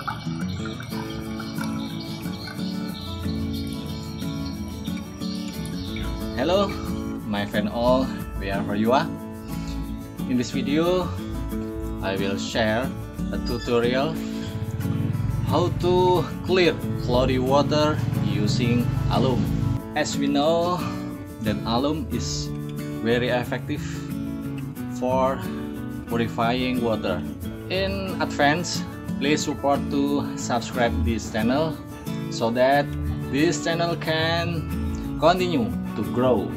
Hello, my friend all, wherever you are. In this video, I will share a tutorial how to clear cloudy water using alum. As we know that alum is very effective for purifying water. In advance, please support to subscribe this channel so that this channel can continue to grow.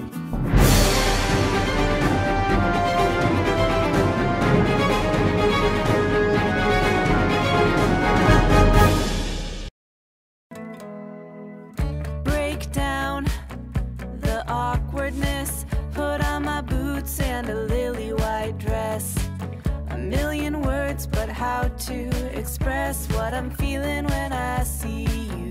Break down the awkwardness, put on my boots and a lily white dress. A million words, but how to express what I'm feeling when I see you.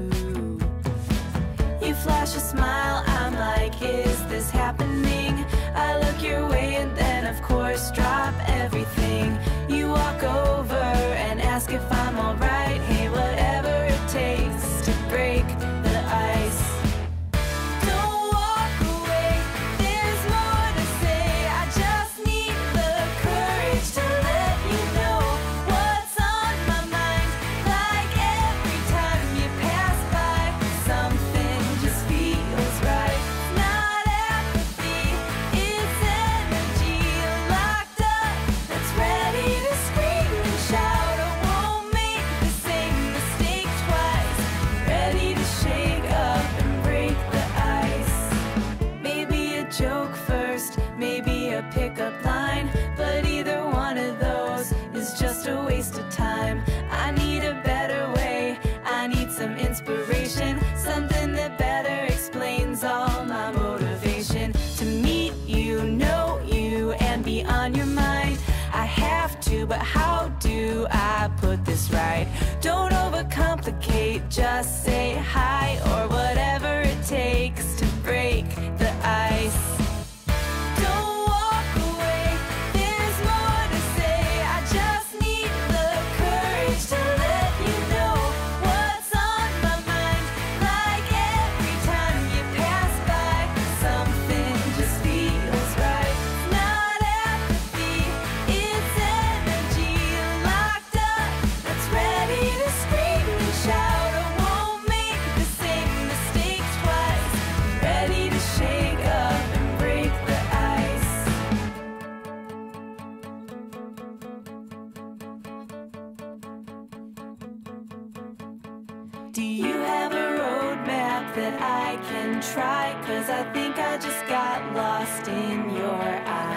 You flash a smile, I'm like, is this happening? I look your way and then of course drop everything. You walk over and ask if I'm alright. Hey, whatever it takes to break the ice. Don't walk away, there's more to say. I just need the courage to let you know what's on my mind. Like every time you pass by, something just feels right. Not apathy, it's energy locked up that's ready to scream and shout. I won't make the same mistake twice. Ready to shake up and break the ice. Maybe a joke first, maybe a pickup line, but either one of those is just a waste of time. I need a better way, I need some inspiration, something that better explains all my motivation. To meet you, know you, and be on your mind. I have to, but how do I put this right? Don't overcomplicate, just say hi or whatever it takes to break the ice. Don't walk away, there's more to say. I just need the courage to let you know what's on my mind. Like every time you pass by, something just feels right. Not apathy, it's energy locked up that's ready to scream and shout. I won't make the same mistake twice. I'm ready to shake up and break the ice. Do you have a roadmap that I can try? 'Cause I think I just got lost in your eyes.